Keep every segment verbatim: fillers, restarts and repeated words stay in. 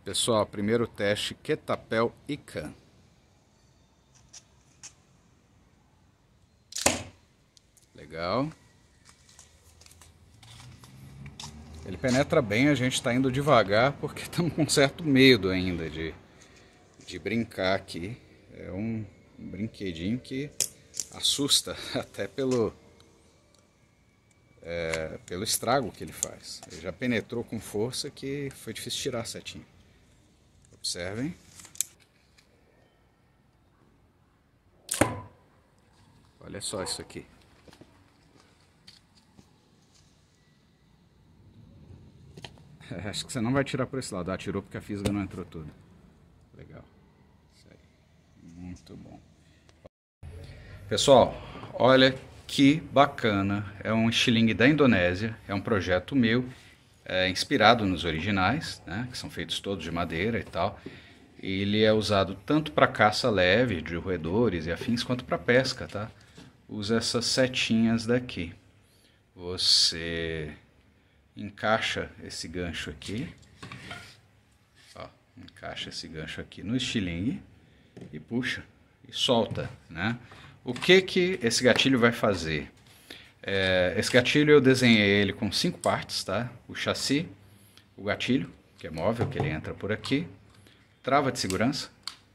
Pessoal, primeiro teste Quetapel Ican. Legal. Ele penetra bem, a gente está indo devagar porque estamos com certo medo ainda de, de brincar aqui. É um, um brinquedinho que assusta até pelo, é, pelo estrago que ele faz. Ele já penetrou com força que foi difícil tirar a setinha. Observem. Olha só isso aqui. Acho que você não vai tirar por esse lado. Ah, tirou porque a fisga não entrou tudo. Legal. Isso aí. Muito bom. Pessoal, olha que bacana. É um estilingue da Indonésia. É um projeto meu. É inspirado nos originais, né, que são feitos todos de madeira e tal. Ele é usado tanto para caça leve de roedores e afins, quanto para pesca, tá? Usa essas setinhas daqui. Você encaixa esse gancho aqui, ó, encaixa esse gancho aqui no estilingue e puxa e solta, né? O que que esse gatilho vai fazer? É, esse gatilho eu desenhei ele com cinco partes, tá? O chassi, o gatilho, que é móvel, que ele entra por aqui, trava de segurança,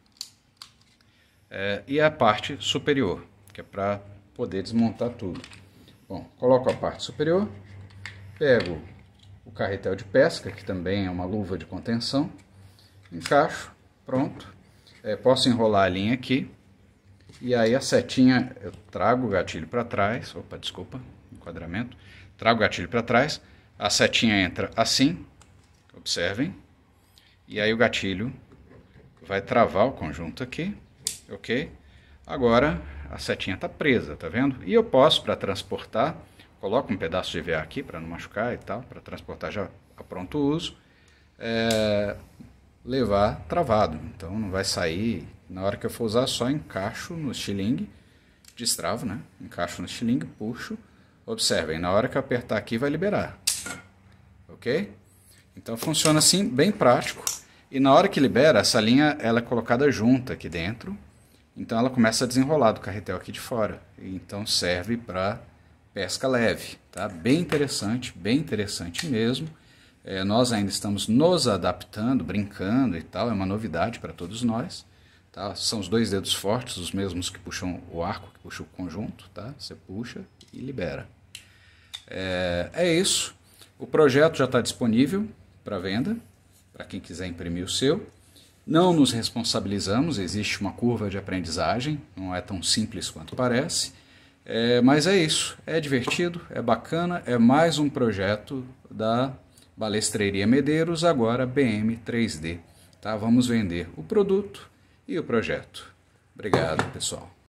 é, e a parte superior, que é para poder desmontar tudo. Bom, coloco a parte superior, pego o carretel de pesca, que também é uma luva de contenção, encaixo, pronto. É, posso enrolar a linha aqui. E aí a setinha, eu trago o gatilho para trás, opa, desculpa, enquadramento, trago o gatilho para trás, a setinha entra assim, observem, e aí o gatilho vai travar o conjunto aqui, ok? Agora a setinha está presa, tá vendo? E eu posso, para transportar, coloco um pedaço de E V A aqui para não machucar e tal, para transportar já a pronto uso, é, levar travado, então não vai sair. Na hora que eu for usar, só encaixo no estilingue, destravo, né? Encaixo no estilingue, puxo. Observem, na hora que eu apertar aqui vai liberar. Ok? Então funciona assim, bem prático. E na hora que libera, essa linha ela é colocada junta aqui dentro. Então ela começa a desenrolar do carretel aqui de fora. Então serve para pesca leve, tá? Bem interessante, bem interessante mesmo. É, nós ainda estamos nos adaptando, brincando e tal. É uma novidade para todos nós. Tá? São os dois dedos fortes, os mesmos que puxam o arco, que puxa o conjunto, tá? Você puxa e libera. É, é isso. O projeto já está disponível para venda, para quem quiser imprimir o seu. Não nos responsabilizamos, existe uma curva de aprendizagem, não é tão simples quanto parece. É, mas é isso, é divertido, é bacana, é mais um projeto da Balestreria Medeiros, agora B M três D. Tá? Vamos vender o produto e o projeto. Obrigado, pessoal.